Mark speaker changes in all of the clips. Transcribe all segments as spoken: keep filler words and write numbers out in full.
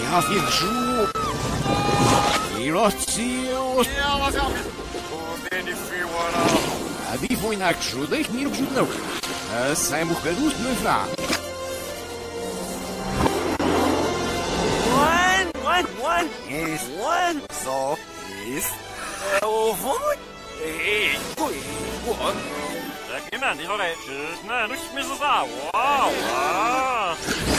Speaker 1: Ja fietsjoe. Hier was ziels.
Speaker 2: Ja, wat heb je? Hoe ben je veel
Speaker 1: A vi foi na ajuda e mir ajuda não. Sai morcadus no fra.
Speaker 3: One, one, one.
Speaker 2: Yes.
Speaker 3: One.
Speaker 2: So, yes.
Speaker 3: Ovo.
Speaker 2: Hey, ui, one.
Speaker 3: Taky man, tyhle reči. Ne, už mi zazá. Wow, wow.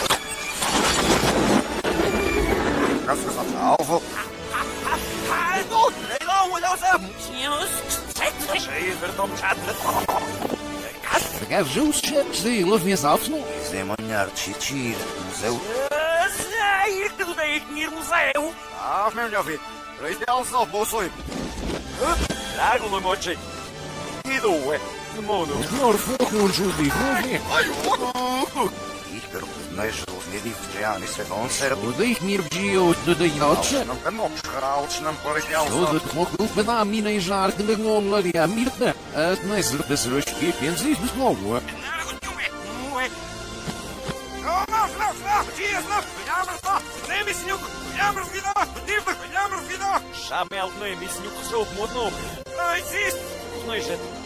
Speaker 2: Dat is wat halve.
Speaker 3: Hallo, hallo, hallo, hallo. Zeven dan chatten.
Speaker 1: Pegar justo se ele vê saltos não.
Speaker 2: Zemonjar Chichir, museu.
Speaker 3: Sai, tudo bem, ir museu.
Speaker 2: Ah, meu Deus, Reistel zal bossoi.
Speaker 3: Trago no moche. E due. Mono.
Speaker 1: Senhor fogo no judi, fogo.
Speaker 2: Ich bin meestal niet die verjaardag is het onzerp.
Speaker 1: O dei mir gio de de noche.
Speaker 2: Dan kan nog schraals nam Reistel
Speaker 1: O
Speaker 2: zal.
Speaker 1: de mocht ook met aan mina in jaar de ngolla ja mirte. Het meester de zruski pensis dus nou.
Speaker 2: Oh, nou, nou, nou, cheers, nou. Jammer, nou. Neem eens snoek. Jammer, vino. Diefdig, jammer, vino.
Speaker 3: Шамел, ну и мяснюк, все, модно.
Speaker 2: Ой, зис.
Speaker 3: Ну и же.